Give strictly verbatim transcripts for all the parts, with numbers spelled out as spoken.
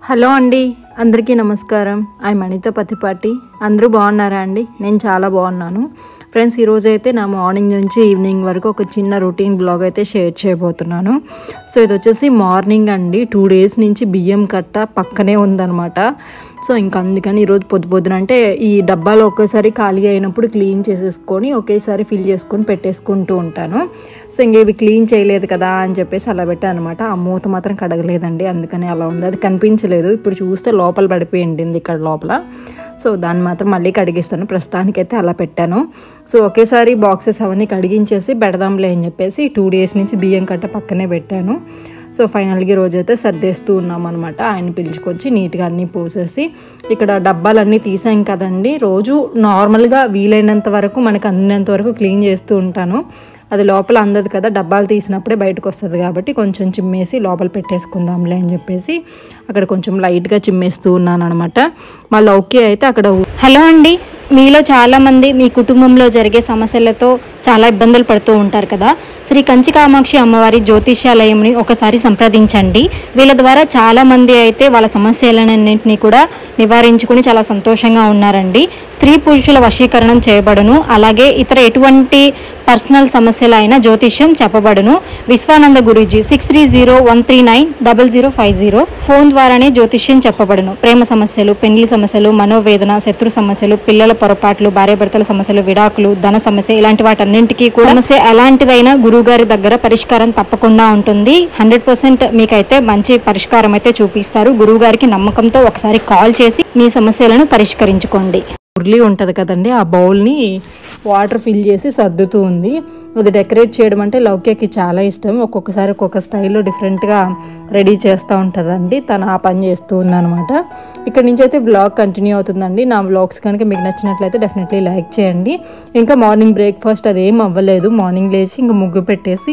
Hello అండి, అందరికీ నమస్కారం. ఐ మణిత పతిపాటి. అందరూ బాగున్నారా అండి? నేను చాలా బాగున్నాను ఫ్రెండ్స్. ఈరోజు అయితే నా మార్నింగ్ నుంచి ఈవినింగ్ వరకు ఒక చిన్న రొటీన్ బ్లాగ్ అయితే షేర్ చేయబోతున్నాను. సో ఇది వచ్చేసి మార్నింగ్ అండి. టూ డేస్ నుంచి బియ్యం కట్ట పక్కనే ఉందన్నమాట. సో ఇంకా అందుకని ఈరోజు పొద్దు పొద్దున అంటే ఈ డబ్బాలు ఒకేసారి ఖాళీ అయినప్పుడు క్లీన్ చేసేసుకొని ఒకేసారి ఫిల్ చేసుకొని పెట్టేసుకుంటూ ఉంటాను. సో ఇంక ఇవి క్లీన్ చేయలేదు కదా అని చెప్పేసి అలా పెట్టాను అనమాట. ఆ మూత మాత్రం కడగలేదండి, అందుకని అలా ఉంది. అది కనిపించలేదు, ఇప్పుడు చూస్తే లోపల పడిపోయింది ఇక్కడ లోపల. సో దాన్ని మాత్రం మళ్ళీ కడిగిస్తాను. ప్రస్తుతానికైతే అలా పెట్టాను. సో ఒకేసారి బాక్సెస్ అవన్నీ కడిగించేసి పెడదాంలే అని చెప్పేసి టూ డేస్ నుంచి బియ్యం కట్ట పక్కనే పెట్టాను. సో ఫైనల్గా రోజైతే సర్దేస్తూ ఉన్నాం అనమాట. ఆయన పిలుచుకొచ్చి నీట్గా అన్నీ పోసేసి ఇక్కడ డబ్బాలన్నీ తీసాం కదండి. రోజు నార్మల్గా వీలైనంత వరకు మనకు అందినంత వరకు క్లీన్ చేస్తూ ఉంటాను. అది లోపల అందదు కదా, డబ్బాలు తీసినప్పుడే బయటకు వస్తుంది కాబట్టి కొంచెం చిమ్మేసి లోపల పెట్టేసుకుందాంలే అని చెప్పేసి అక్కడ కొంచెం లైట్గా చిమ్మేస్తూ ఉన్నాను అనమాట. మళ్ళీ ఓకే అయితే అక్కడ హలో అండి, మీలో చాలామంది మీ కుటుంబంలో జరిగే సమస్యలతో చాలా ఇబ్బందులు పడుతూ ఉంటారు కదా. శ్రీ కంచి కామాక్షి అమ్మవారి జ్యోతిష్యాలయంని ఒకసారి సంప్రదించండి. వీళ్ళ ద్వారా చాలామంది అయితే వాళ్ళ సమస్యలన్నింటినీ కూడా నివారించుకుని చాలా సంతోషంగా ఉన్నారండి. స్త్రీ పురుషుల వశీకరణం చేయబడును, అలాగే ఇతర ఎటువంటి పర్సనల్ సమస్యలైన జ్యోతిష్యం చెప్పబడును. Vishwananda Guruji six three zero one three nine double zero five zero phone ద్వారానే జ్యోతిష్యం చెప్పబడును. ప్రేమ సమస్యలు, పెళ్లి సమస్యలు, మనోవేదన, శత్రు సమస్యలు, పిల్లల పొరపాట్లు, భార్యాభర్తల సమస్యలు, విడాకులు, ధన సమస్య, ఇలాంటి వాటన్నింటికీ కూడా సమస్య ఎలాంటిదైనా గురువుగారి దగ్గర పరిష్కారం తప్పకుండా ఉంటుంది. హండ్రెడ్ పర్సెంట్ మీకైతే మంచి పరిష్కారం అయితే చూపిస్తారు. గురువు గారికి నమ్మకంతో ఒకసారి కాల్ చేసి మీ సమస్యలను పరిష్కరించుకోండి. ఉర్లీ ఉంటుంది కదండి, ఆ బౌల్ని వాటర్ ఫిల్ చేసి సర్దుతూ ఉంది. అది డెకరేట్ చేయడం అంటే లౌక్యకి చాలా ఇష్టం. ఒక్కొక్కసారి ఒక్కొక్క స్టైల్లో డిఫరెంట్గా రెడీ చేస్తూ ఉంటుందండి. తను ఆ పని చేస్తూ ఉందన్నమాట. ఇక్కడ నుంచి అయితే వ్లాగ్ కంటిన్యూ అవుతుందండి. నా వ్లాగ్స్ కనుక మీకు నచ్చినట్లయితే డెఫినెట్లీ లైక్ చేయండి. ఇంకా మార్నింగ్ బ్రేక్ఫాస్ట్ అదేం అవ్వలేదు. మార్నింగ్ లేచి ఇంకా ముగ్గు పెట్టేసి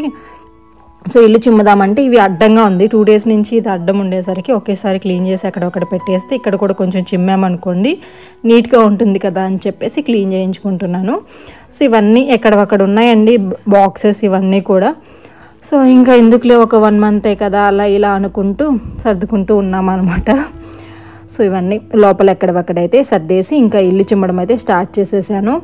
సో ఇల్లు చిమ్మదామంటే ఇవి అడ్డంగా ఉంది. టూ డేస్ నుంచి ఇది అడ్డం ఉండేసరికి ఒకేసారి క్లీన్ చేసి అక్కడొక్కడ పెట్టేస్తే ఇక్కడ కూడా కొంచెం చిమ్మామనుకోండి నీట్గా ఉంటుంది కదా అని చెప్పేసి క్లీన్ చేయించుకుంటున్నాను. సో ఇవన్నీ ఎక్కడక్కడ ఉన్నాయండి బాక్సెస్ ఇవన్నీ కూడా. సో ఇంకా ఎందుకులే ఒక వన్ మంతే కదా అలా ఇలా అనుకుంటూ సర్దుకుంటూ ఉన్నామన్నమాట. సో ఇవన్నీ లోపల ఎక్కడక్కడైతే సర్దేసి ఇంకా ఇల్లు చిమ్మడం అయితే స్టార్ట్ చేసేసాను.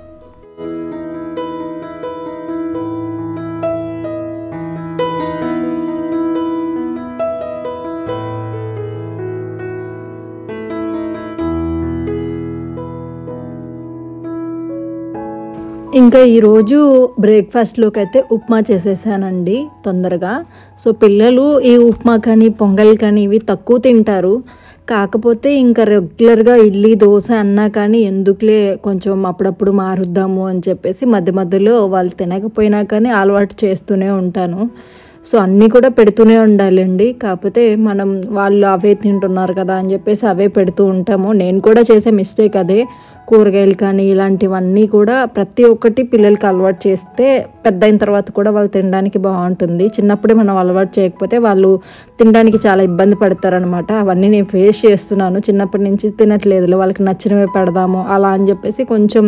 ఇంకా ఈరోజు బ్రేక్ఫాస్ట్లోకి అయితే ఉప్మా చేసేసానండి తొందరగా. సో పిల్లలు ఈ ఉప్మా కానీ పొంగల్ కానీ ఇవి తక్కువ తింటారు. కాకపోతే ఇంకా రెగ్యులర్గా ఇడ్లీ దోశ అన్నా కానీ ఎందుకులే కొంచెం అప్పుడప్పుడు మారుద్దాము అని చెప్పేసి మధ్య మధ్యలో వాళ్ళు తినకపోయినా కానీ అలవాటు చేస్తూనే ఉంటాను. సో అన్నీ కూడా పెడుతూనే ఉండాలండి. కాకపోతే మనం వాళ్ళు అవే తింటున్నారు కదా అని చెప్పేసి అవే పెడుతూ ఉంటాము. నేను కూడా చేసే మిస్టేక్ అదే. కూరగాయలు కానీ ఇలాంటివన్నీ కూడా ప్రతి ఒక్కటి పిల్లలకి అలవాటు చేస్తే పెద్ద అయిన తర్వాత కూడా వాళ్ళు తినడానికి బాగుంటుంది. చిన్నప్పుడే మనం అలవాటు చేయకపోతే వాళ్ళు తినడానికి చాలా ఇబ్బంది పడతారనమాట. అవన్నీ నేను ఫేస్ చేస్తున్నాను. చిన్నప్పటి నుంచి తినట్లేదు, వాళ్ళకి నచ్చినవే పెడదాము అలా అని చెప్పేసి కొంచెం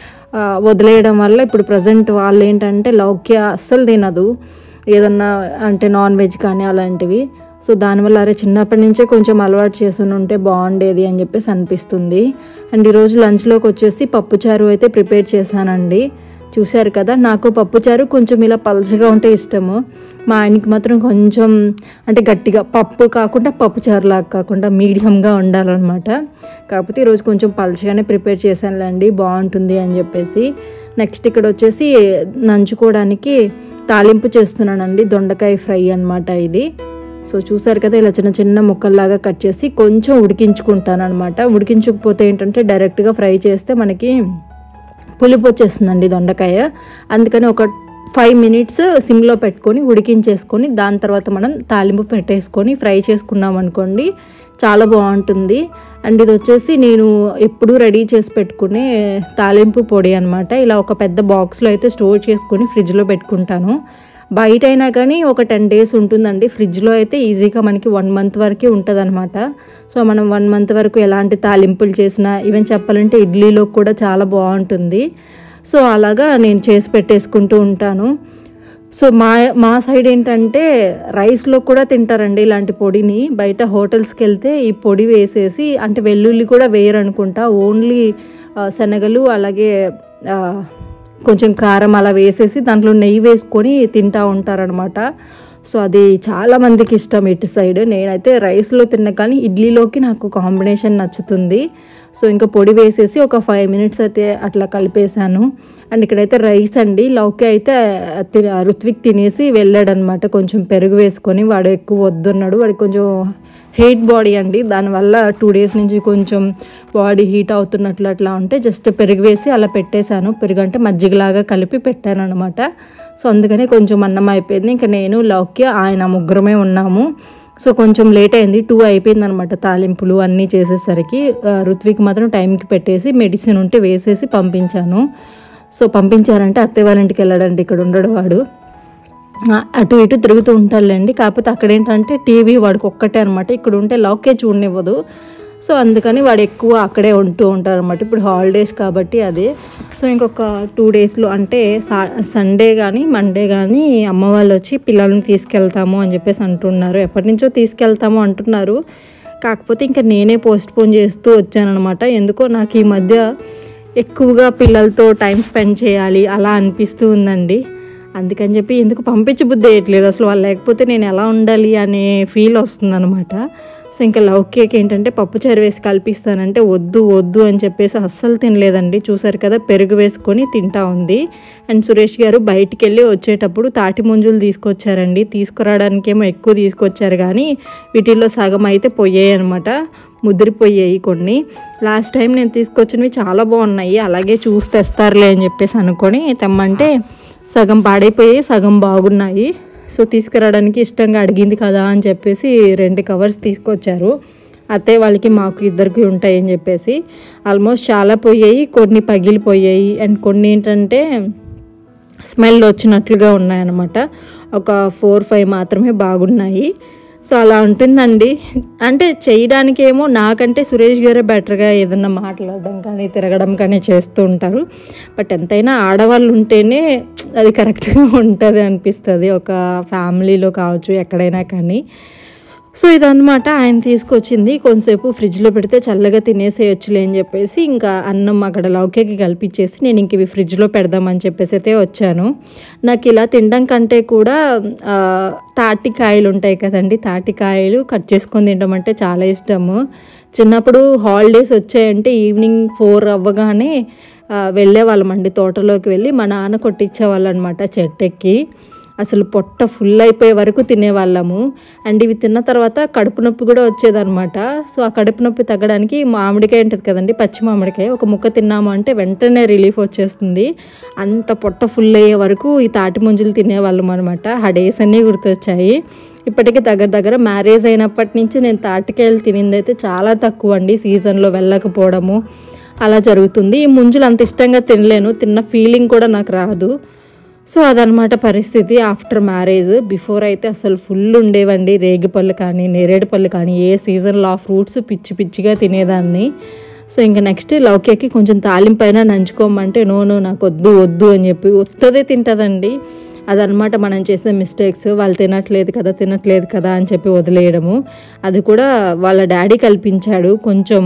వదిలేయడం వల్ల ఇప్పుడు ప్రజెంట్ వాళ్ళు ఏంటంటే లౌక్య అస్సలు తినదు, ఏదన్నా అంటే నాన్ వెజ్ కానీ అలాంటివి. సో దానివల్ల అరే చిన్నప్పటి నుంచే కొంచెం అలవాటు చేసి ఉంటే బాగుండేది అని చెప్పేసి అనిపిస్తుంది. అండ్ ఈరోజు లంచ్లోకి వచ్చేసి పప్పుచారు అయితే ప్రిపేర్ చేశానండి. చూశారు కదా, నాకు పప్పుచారు కొంచెం ఇలా పలచగా ఉంటే ఇష్టము. మా ఆయనకి మాత్రం కొంచెం అంటే గట్టిగా పప్పు కాకుండా పప్పుచారు లాగా కాకుండా మీడియంగా ఉండాలన్నమాట. కాకపోతే ఈరోజు కొంచెం పలచగానే ప్రిపేర్ చేశానులేండి, బాగుంటుంది అని చెప్పేసి. నెక్స్ట్ ఇక్కడ వచ్చేసి నంచుకోవడానికి తాలింపు చేస్తున్నానండి, దొండకాయ ఫ్రై అన్నమాట ఇది. సో చూసారు కదా, ఇలా చిన్న చిన్న ముక్కల్లాగా కట్ చేసి కొంచెం ఉడికించుకుంటాను అనమాట. ఉడికించకపోతే ఏంటంటే డైరెక్ట్గా ఫ్రై చేస్తే మనకి పులిపు వచ్చేస్తుందండి దొండకాయ. అందుకని ఒక ఫైవ్ మినిట్స్ సిమ్లో పెట్టుకొని ఉడికించేసుకొని దాని తర్వాత మనం తాలింపు పెట్టేసుకొని ఫ్రై చేసుకున్నాం అనుకోండి చాలా బాగుంటుంది. అండ్ ఇది వచ్చేసి నేను ఎప్పుడూ రెడీ చేసి పెట్టుకునే తాలింపు పొడి అనమాట. ఇలా ఒక పెద్ద బాక్స్లో అయితే స్టోర్ చేసుకొని ఫ్రిడ్జ్లో పెట్టుకుంటాను. బయట అయినా కానీ ఒక టెన్ డేస్ ఉంటుందండి. ఫ్రిడ్జ్లో అయితే ఈజీగా మనకి వన్ మంత్ వరకే ఉంటుంది అనమాట. సో మనం వన్ మంత్ వరకు ఎలాంటి తాలింపులు చేసినా ఈవెన్ చెప్పాలంటే ఇడ్లీలో కూడా చాలా బాగుంటుంది. సో అలాగా నేను చేసి పెట్టేసుకుంటూ ఉంటాను. సో మా మా సైడ్ ఏంటంటే రైస్లో కూడా తింటారండి ఇలాంటి పొడిని. బయట హోటల్స్కి వెళ్తే ఈ పొడి వేసేసి, అంటే వెల్లుల్లి కూడా వేయరు అనుకుంటా, ఓన్లీ శనగలు అలాగే కొంచెం కారం అలా వేసేసి దాంట్లో నెయ్యి వేసుకొని తింటూ ఉంటారనమాట. సో అది చాలామందికి ఇష్టం ఇటు సైడ్. నేనైతే రైస్లో తిన్నా కానీ ఇడ్లీలోకి నాకు కాంబినేషన్ నచ్చుతుంది. సో ఇంకా పొడి వేసేసి ఒక ఫైవ్ మినిట్స్ అయితే అట్లా కలిపేశాను. అండ్ ఇక్కడైతే రైస్ అండి, లౌకి అయితే రుత్విక్ తినేసి వెళ్ళాడనమాట కొంచెం పెరుగు వేసుకొని. వాడు ఎక్కువ వద్దన్నాడు, వాడికి కొంచెం హీట్ బాడీ అండి, దానివల్ల టూ డేస్ నుంచి కొంచెం బాడీ హీట్ అవుతున్నట్లు అట్లా ఉంటే జస్ట్ పెరుగు వేసి అలా పెట్టేశాను. పెరుగు అంటే మజ్జిగలాగా కలిపి పెట్టాను అనమాట. సో అందుకని కొంచెం అన్నం అయిపోయింది. ఇంకా నేను లౌకి ఆయన ముగ్గురమే ఉన్నాము. సో కొంచెం లేట్ అయింది, టూ అయిపోయింది అనమాట తాలింపులు అన్నీ చేసేసరికి. రుత్విక్ మాత్రం టైంకి పెట్టేసి మెడిసిన్ ఉంటే వేసేసి పంపించాను. సో పంపించారంటే అత్తయ్య వాళ్ళ ఇంటికి వెళ్ళాడండి, ఇక్కడ ఉండడు వాడు, అటు ఇటు తిరుగుతూ ఉంటాడులేండి. కాకపోతే అక్కడ ఏంటంటే టీవీ వాడికి ఒక్కటే అనమాట, ఇక్కడ ఉంటే లాకే చూడనివ్వదు. సో అందుకని వాడు ఎక్కువ అక్కడే ఉంటూ ఉంటారు అనమాట. ఇప్పుడు హాలిడేస్ కాబట్టి అదే. సో ఇంకొక టూ డేస్లో అంటే సా సండే కానీ మండే కానీ అమ్మ వాళ్ళు వచ్చి పిల్లల్ని తీసుకెళ్తాము అని చెప్పేసి అంటున్నారు. ఎప్పటి నుంచో తీసుకెళ్తాము అంటున్నారు, కాకపోతే ఇంకా నేనే పోస్ట్పోన్ చేస్తూ వచ్చానమాట. ఎందుకో నాకు ఈ మధ్య ఎక్కువగా పిల్లలతో టైం స్పెండ్ చేయాలి అలా అనిపిస్తూ ఉందండి. అందుకని చెప్పి ఎందుకు పంపించి బుద్ధి వేయట్లేదు అసలు, వాళ్ళు లేకపోతే నేను ఎలా ఉండాలి అనే ఫీల్ వస్తుంది అనమాట. సో ఇంకా లౌకేక్ ఏంటంటే పప్పుచారు వేసి కల్పిస్తానంటే వద్దు వద్దు అని చెప్పేసి అస్సలు తినలేదండి. చూసారు కదా, పెరుగు వేసుకొని తింటా ఉంది. అండ్ సురేష్ గారు బయటికి వెళ్ళి వచ్చేటప్పుడు తాటి ముంజులు తీసుకొచ్చారండి. తీసుకురావడానికి ఏమో ఎక్కువ తీసుకొచ్చారు కానీ వీటిల్లో సగం అయితే పోయాయి అనమాట, ముదిరిపోయాయి కొన్ని. లాస్ట్ టైం నేను తీసుకొచ్చినవి చాలా బాగున్నాయి, అలాగే చూసి తెస్తారులే అని చెప్పేసి అనుకొని తెమ్మంటే సగం పాడైపోయాయి, సగం బాగున్నాయి. సో తీసుకురావడానికి ఇష్టంగా అడిగింది కదా అని చెప్పేసి రెండు కవర్స్ తీసుకొచ్చారు. అత్తయ్య వాళ్ళకి మాకు ఇద్దరికి ఉంటాయి అని చెప్పేసి. ఆల్మోస్ట్ చాలా పోయాయి, కొన్ని పగిలిపోయాయి, అండ్ కొన్ని ఏంటంటే స్మెల్ వచ్చినట్లుగా ఉన్నాయన్నమాట. ఒక ఫోర్ ఫైవ్ మాత్రమే బాగున్నాయి. సో అలా ఉంటుందండి. అంటే చేయడానికి ఏమో నాకంటే సురేష్ గారే బెటర్గా ఏదన్నా మాట్లాడడం కానీ తిరగడం కానీ చేస్తూ ఉంటారు. బట్ ఎంతైనా ఆడవాళ్ళు ఉంటేనే అది కరెక్ట్గా ఉంటుంది అనిపిస్తుంది, ఒక ఫ్యామిలీలో కావచ్చు ఎక్కడైనా కానీ. సో ఇదన్నమాట ఆయన తీసుకొచ్చింది. కొంతసేపు ఫ్రిడ్జ్లో పెడితే చల్లగా తినేసేయచ్చులే అని చెప్పేసి ఇంకా అన్నం అక్కడ లౌకేకి కలిపించేసి నేను ఇంక ఇవి ఫ్రిడ్జ్లో పెడదామని చెప్పేసి అయితే వచ్చాను. నాకు ఇలా తినడం కంటే కూడా తాటికాయలు ఉంటాయి కదండి, తాటికాయలు కట్ చేసుకొని తినడం అంటే చాలా ఇష్టము. చిన్నప్పుడు హాలిడేస్ వచ్చాయంటే ఈవినింగ్ ఫోర్ అవ్వగానే వెళ్ళేవాళ్ళమండి తోటలోకి వెళ్ళి, మా నాన్న కొట్టించేవాళ్ళు అనమాట చెట్టెక్కి. అసలు పొట్ట ఫుల్ అయిపోయే వరకు తినేవాళ్ళము. అండ్ ఇవి తిన్న తర్వాత కడుపు నొప్పి కూడా వచ్చేదనమాట. సో ఆ కడుపు నొప్పి తగ్గడానికి మామిడికాయ ఉంటుంది కదండి, పచ్చి మామిడికాయ, ఒక ముక్క తిన్నాము అంటే వెంటనే రిలీఫ్ వచ్చేస్తుంది. అంత పొట్ట ఫుల్ అయ్యే వరకు ఈ తాటి ముంజులు తినేవాళ్ళం అనమాట. ఆ డేస్ అన్నీ గుర్తొచ్చాయి. ఇప్పటికీ దగ్గర దగ్గర మ్యారేజ్ అయినప్పటి నుంచి నేను తాటికాయలు తినింది అయితే చాలా తక్కువ అండి, సీజన్లో వెళ్ళకపోవడము అలా జరుగుతుంది. ఈ ముంజులు అంత ఇష్టంగా తినలేను, తిన్న ఫీలింగ్ కూడా నాకు రాదు. సో అదనమాట పరిస్థితి ఆఫ్టర్ మ్యారేజ్. బిఫోర్ అయితే అసలు ఫుల్ ఉండేవండి, రేగిపళ్ళు కానీ నేరేడు పళ్ళు కానీ ఏ సీజన్లో ఆ ఫ్రూట్స్ పిచ్చి పిచ్చిగా తినేదాన్ని. సో ఇంకా నెక్స్ట్ లౌకేకి కొంచెం తాలింపైన నంచుకోమంటే నో నో నాకు వద్దు వద్దు అని చెప్పి వస్తుందే తింటుందండి. అదనమాట మనం చేసే మిస్టేక్స్. వాళ్ళు తినట్లేదు కదా తినట్లేదు కదా అని చెప్పి వదిలేయడము. అది కూడా వాళ్ళ డాడీ కల్పించాడు, కొంచెం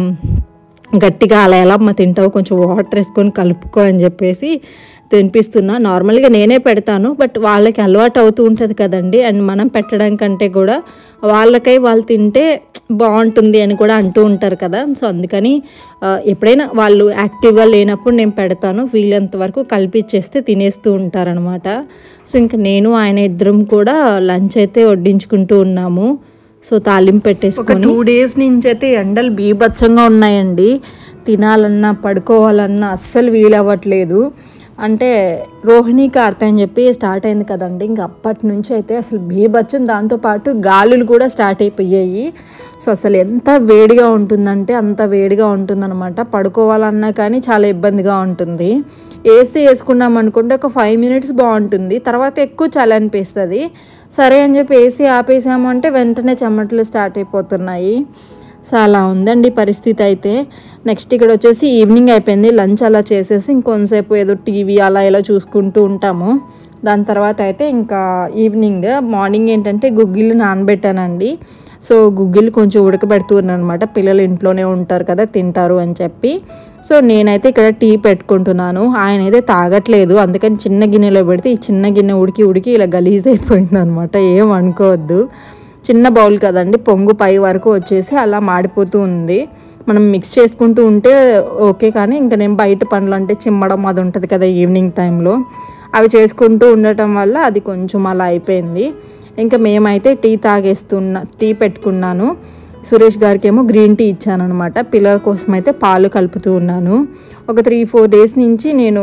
గట్టిగా అలా ఎలా అమ్మ తింటావు, కొంచెం వాటర్ వేసుకొని కలుపుకో అని చెప్పేసి తినిపిస్తున్నా. నార్మల్గా నేనే పెడతాను, బట్ వాళ్ళకి అలవాటు అవుతూ ఉంటుంది కదండి. అండ్ మనం పెట్టడం కంటే కూడా వాళ్ళకై వాళ్ళు తింటే బాగుంటుంది అని కూడా అంటూ ఉంటారు కదా. సో అందుకని ఎప్పుడైనా వాళ్ళు యాక్టివ్గా లేనప్పుడు నేను పెడతాను, వీళ్ళంత వరకు కలిపిచ్చేస్తే తినేస్తూ ఉంటారనమాట. సో ఇంకా నేను ఆయన ఇద్దరం కూడా లంచ్ అయితే వడ్డించుకుంటూ ఉన్నాము. సో తాలింపు పెట్టేసుకొని టూ డేస్ నుంచి అయితే ఎండలు బీభత్సంగా ఉన్నాయండి. తినాలన్నా పడుకోవాలన్నా అస్సలు వీలవ్వట్లేదు. అంటే రోహిణి కార్తె అని చెప్పి స్టార్ట్ అయింది కదండి, ఇంక అప్పటి నుంచి అయితే అసలు బీభత్సం, దాంతోపాటు గాలులు కూడా స్టార్ట్ అయిపోయాయి. సో అసలు ఎంత వేడిగా ఉంటుందంటే అంత వేడిగా ఉంటుందన్నమాట. పడుకోవాలన్నా కానీ చాలా ఇబ్బందిగా ఉంటుంది. ఏసీ వేసుకున్నాం అనుకుంటే ఒక ఫైవ్ మినిట్స్ బాగుంటుంది, తర్వాత ఎక్కువ చలి అనిపిస్తుంది. సరే అని చెప్పి ఏసీ ఆపేసాము అంటే వెంటనే చెమటలు స్టార్ట్ అయిపోతున్నాయి. సో అలా ఉందండి పరిస్థితి అయితే. నెక్స్ట్ ఇక్కడ వచ్చేసి ఈవినింగ్ అయిపోయింది, లంచ్ అలా చేసేసి ఇంకొంతసేపు ఏదో టీవీ అలా ఇలా చూసుకుంటూ ఉంటాము. దాని తర్వాత అయితే ఇంకా ఈవినింగ్ మార్నింగ్ ఏంటంటే గుగ్గిళ్ళు నానబెట్టానండి. సో గుగ్గిళ్ళు కొంచెం ఉడకబెడుతున్నాను అనమాట, పిల్లలు ఇంట్లోనే ఉంటారు కదా తింటారు అని చెప్పి. సో నేనైతే ఇక్కడ టీ పెట్టుకుంటున్నాను, ఆయన అయితే తాగట్లేదు, అందుకని చిన్న గిన్నెలో పెడితే ఈ చిన్న గిన్నె ఉడికి ఉడికి ఇలా గలీజ్ అయిపోయింది అనమాట. ఏం అనుకోవద్దు, చిన్న బౌల్ కదండి, పొంగు పై వరకు వచ్చేసి అలా మాడిపోతూ ఉంది. మనం మిక్స్ చేసుకుంటూ ఉంటే ఓకే, కానీ ఇంకా నేను బయట పనులు అంటే చిమ్మడం అది ఉంటుంది కదా ఈవినింగ్ టైంలో, అవి చేసుకుంటూ ఉండటం వల్ల అది కొంచెం అలా అయిపోయింది. ఇంకా మేమైతే టీ తాగేస్తున్నా, టీ పెట్టుకున్నాను. సురేష్ గారికి ఏమో గ్రీన్ టీ ఇచ్చాను అనమాట. పిల్లల కోసం అయితే పాలు కలుపుతూ ఉన్నాను. ఒక త్రీ ఫోర్ డేస్ నుంచి నేను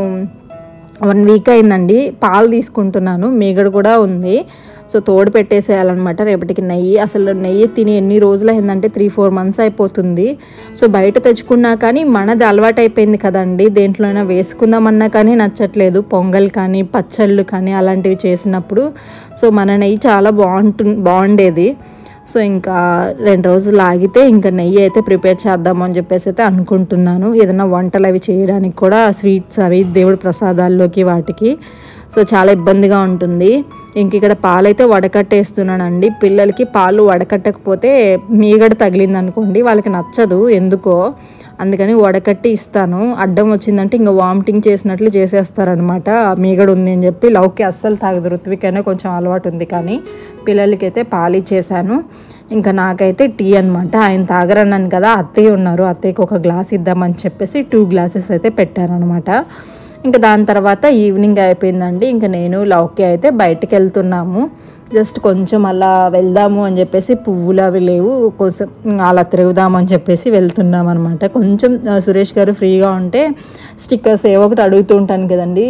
వన్ వీక్ అయిందండి పాలు తీసుకుంటున్నాను, మీగడ కూడా ఉంది. సో తోడు పెట్టేసేయాలన్నమాట రేపటికి నెయ్యి. అసలు నెయ్యి తిని ఎన్ని రోజులు అయిందంటే త్రీ ఫోర్ మంత్స్ అయిపోతుంది. సో బయట తెచ్చుకున్నా కానీ మనది అలవాటు అయిపోయింది కదండి, దేంట్లోనైనా వేసుకుందామన్నా కానీ నచ్చట్లేదు. పొంగల్ కానీ పచ్చళ్ళు కానీ అలాంటివి చేసినప్పుడు సో మన నెయ్యి చాలా బాగుంటు బాగుండేది. సో ఇంకా రెండు రోజులు ఆగితే ఇంకా నెయ్యి అయితే ప్రిపేర్ చేద్దాము అని చెప్పేసి అయితే అనుకుంటున్నాను. ఏదైనా వంటలు అవి చేయడానికి కూడా, స్వీట్స్ అవి దేవుడి ప్రసాదాల్లోకి వాటికి సో చాలా ఇబ్బందిగా ఉంటుంది. ఇంక ఇక్కడ పాలు అయితే వడకట్టేస్తున్నానండి. పిల్లలకి పాలు వడకట్టకపోతే మీగడ తగిలింది అనుకోండి వాళ్ళకి నచ్చదు ఎందుకో, అందుకని వడకట్టి ఇస్తాను. అడ్డం వచ్చిందంటే ఇంకా వామిటింగ్ చేసినట్లు చేసేస్తారనమాట. మీగడ ఉంది అని చెప్పి. లౌకి అస్సలు తాగదు, ఋత్వికైనా కొంచెం అలవాటు ఉంది, కానీ పిల్లలకైతే పాలు ఇచ్చేసాను. ఇంకా నాకైతే టీ అనమాట. ఆయన తాగరన్నాను కదా, అత్తయ్య ఉన్నారు, అత్తయ్యకి ఒక గ్లాస్ ఇద్దామని చెప్పేసి టూ గ్లాసెస్ అయితే పెట్టారనమాట. ఇంకా దాని తర్వాత ఈవినింగ్ అయిపోయిందండి. ఇంకా నేను లౌకి అయితే బయటకు వెళ్తున్నాము. జస్ట్ కొంచెం అలా వెళ్దాము అని చెప్పేసి, పువ్వులు అవి లేవు, కొంచెం అలా తిరుగుదాము అని చెప్పేసి వెళ్తున్నాం అనమాట. కొంచెం సురేష్ గారు ఫ్రీగా ఉంటే స్టిక్కర్స్ ఏవో ఒకటి అడుగుతూ ఉంటాను కదండి,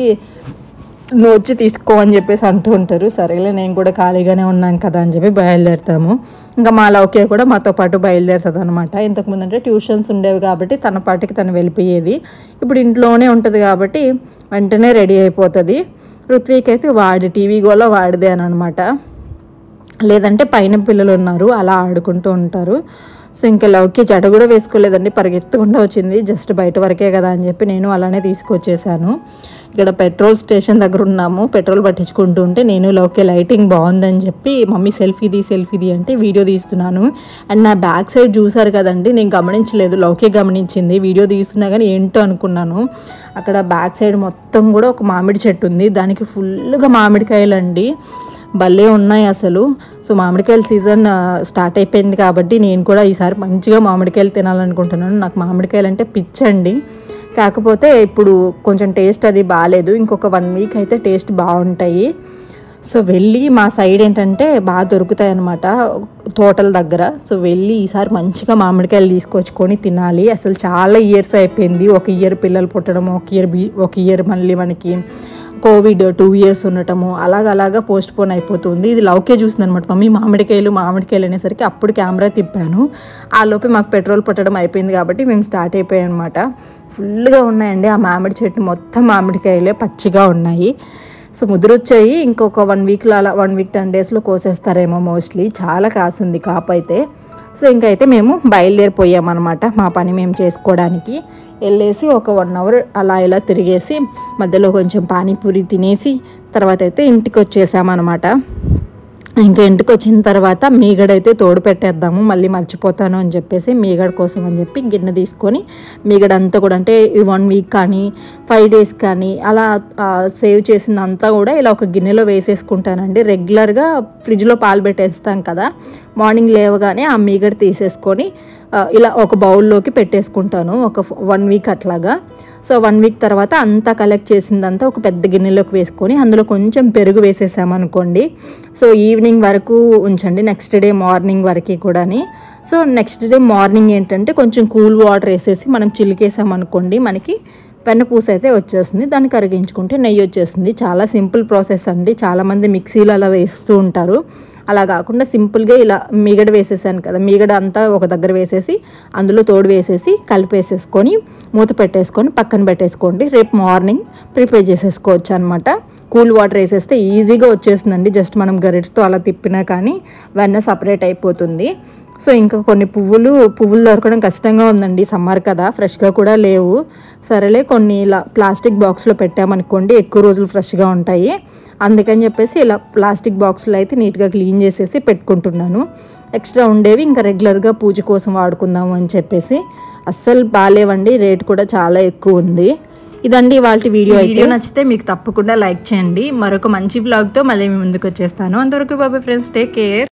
నువ్వు వచ్చి తీసుకో అని చెప్పేసి అంటూ ఉంటారు. సరేలే నేను కూడా ఖాళీగానే ఉన్నాను కదా అని చెప్పి బయలుదేరుతాము. ఇంకా మా లౌకే కూడా మాతో పాటు బయలుదేరుతుంది అనమాట. ఇంతకుముందు అంటే ట్యూషన్స్ ఉండేవి కాబట్టి తన పాటికి తను వెళ్ళిపోయేది, ఇప్పుడు ఇంట్లోనే ఉంటుంది కాబట్టి వెంటనే రెడీ అయిపోతుంది. ఋత్విక్ అయితే వాడి టీవీ గోలో వాడిదే అని అనమాట, లేదంటే పైన పిల్లలు ఉన్నారు అలా ఆడుకుంటూ ఉంటారు. సో ఇంకా లౌకి జడ కూడా వేసుకోలేదండి, పరిగెత్తకుండా వచ్చింది, జస్ట్ బయట వరకే కదా అని చెప్పి నేను అలానే తీసుకొచ్చేసాను. ఇక్కడ పెట్రోల్ స్టేషన్ దగ్గర ఉన్నాము, పెట్రోల్ పట్టించుకుంటూ ఉంటే నేను లౌకి లైటింగ్ బాగుందని చెప్పి మమ్మీ సెల్ఫీది సెల్ఫీది అంటే వీడియో తీస్తున్నాను. అండ్ నా బ్యాక్ సైడ్ చూసారు కదండి, నేను గమనించలేదు, లౌకి గమనించింది. వీడియో తీస్తున్నా కానీ ఏంటో అనుకున్నాను. అక్కడ బ్యాక్ సైడ్ మొత్తం కూడా ఒక మామిడి చెట్టు ఉంది, దానికి ఫుల్గా మామిడికాయలు అండి, భలే ఉన్నాయి అసలు. సో మామిడికాయల సీజన్ స్టార్ట్ అయిపోయింది కాబట్టి నేను కూడా ఈసారి మంచిగా మామిడికాయలు తినాలనుకుంటున్నాను. నాకు మామిడికాయలు అంటే పిచ్చండి, కాకపోతే ఇప్పుడు కొంచెం టేస్ట్ అది బాగాలేదు, ఇంకొక వన్ వీక్ అయితే టేస్ట్ బాగుంటాయి. సో వెళ్ళి మా సైడ్ ఏంటంటే బాగా దొరుకుతాయి అన్నమాట తోటల దగ్గర. సో వెళ్ళి ఈసారి మంచిగా మామిడికాయలు తీసుకొచ్చుకొని తినాలి. అసలు చాలా ఇయర్స్ అయిపోయింది, ఒక ఇయర్ పిల్లలు పుట్టడం, ఒక ఇయర్ బీ ఒక ఇయర్ మళ్ళీ మనకి కోవిడ్ టూ ఇయర్స్ ఉండటము, అలాగ అలాగా పోస్ట్ పోన్ అయిపోతుంది. ఇది లౌకే చూస్తుంది అనమాట, మమ్మీ మామిడికాయలు మామిడికాయలు అనేసరికి అప్పుడు కెమెరా తిప్పాను. ఆ లోపే మాకు పెట్రోల్ పట్టడం అయిపోయింది కాబట్టి మేము స్టార్ట్ అయిపోయాం అనమాట. ఫుల్గా ఉన్నాయండి ఆ మామిడి చెట్టు, మొత్తం మామిడికాయలే పచ్చిగా ఉన్నాయి. సో ముదురొచ్చాయి, ఇంకొక వన్ వీక్లో అలా వన్ వీక్ టెన్ డేస్లో కోసేస్తారేమో మోస్ట్లీ, చాలా కాసింది కాపు అయితే. సో ఇంకైతే మేము బయలుదేరిపోయామన్నమాట మా పని మేము చేసుకోవడానికి. వెళ్ళేసి ఒక వన్ అవర్ అలా ఇలా తిరిగేసి మధ్యలో కొంచెం పానీపూరి తినేసి తర్వాత అయితే ఇంటికి వచ్చేసామన్నమాట. ఇంకా ఇంటికి వచ్చిన తర్వాత మీగడైతే తోడు పెట్టేద్దాము, మళ్ళీ మర్చిపోతాను అని చెప్పేసి మీగడ కోసం అని చెప్పి గిన్నె తీసుకొని మీగడ అంతా కూడా అంటే వన్ వీక్ కానీ ఫైవ్ డేస్ కానీ అలా సేవ్ చేసిందంతా కూడా ఇలా ఒక గిన్నెలో వేసేసుకుంటానండి. రెగ్యులర్గా ఫ్రిడ్జ్లో పాలు పెట్టేస్తాం కదా, మార్నింగ్ లేవగానే ఆ మీగడ తీసేసుకొని ఇలా ఒక బౌల్లోకి పెట్టేసుకుంటాను ఒక వన్ వీక్ అట్లాగా. సో వన్ వీక్ తర్వాత అంతా కలెక్ట్ చేసిందంతా ఒక పెద్ద గిన్నెలోకి వేసుకొని అందులో కొంచెం పెరుగు వేసేసామనుకోండి. సో ఈవినింగ్ వరకు ఉంచండి, నెక్స్ట్ డే మార్నింగ్ వరకు కూడాని. సో నెక్స్ట్ డే మార్నింగ్ ఏంటంటే కొంచెం కూల్ వాటర్ వేసేసి మనం చిలికేసామనుకోండి, మనకి వెన్నపూస అయితే వచ్చేస్తుంది, దాన్ని కరిగించుకుంటే నెయ్యి వచ్చేస్తుంది. చాలా సింపుల్ ప్రాసెస్ అండి, చాలామంది మిక్సీలో అలా వేస్తూ ఉంటారు. అలా కాకుండా సింపుల్గా ఇలా మీగడ వేసేసాను కదా, మీగడ అంతా ఒక దగ్గర వేసేసి అందులో తోడు వేసేసి కలిపేసేసుకొని మూత పెట్టేసుకొని పక్కన పెట్టేసుకోండి. రేపు మార్నింగ్ ప్రిపేర్ చేసేసుకోవచ్చు అనమాట. కూల్ వాటర్ వేసేస్తే ఈజీగా వచ్చేస్తుందండి, జస్ట్ మనం గరిటతో అలా తిప్పినా కానీ వెన్న సపరేట్ అయిపోతుంది. సో ఇంకా కొన్ని పువ్వులు పువ్వులు దొరకడం కష్టంగా ఉందండి, సమ్మర్ కదా, ఫ్రెష్గా కూడా లేవు. సరేలే కొన్ని ఇలా ప్లాస్టిక్ బాక్స్లో పెట్టామనుకోండి ఎక్కువ రోజులు ఫ్రెష్గా ఉంటాయి. అందుకని చెప్పేసి ఇలా ప్లాస్టిక్ బాక్స్లో అయితే నీట్గా క్లీన్ చేసేసి పెట్టుకుంటున్నాను. ఎక్స్ట్రా ఉండేవి ఇంకా రెగ్యులర్గా పూజ కోసం వాడుకుందాము అని చెప్పేసి. అస్సలు బాగాలేవండి, రేట్ కూడా చాలా ఎక్కువ ఉంది. ఇదండి వాళ్ళ వీడియో. వీడియో నచ్చితే మీకు తప్పకుండా లైక్ చేయండి. మరొక మంచి బ్లాగ్తో మళ్ళీ మీ ముందుకు వచ్చేస్తాను. అంతవరకు బాబాయ్ ఫ్రెండ్స్, టేక్ కేర్.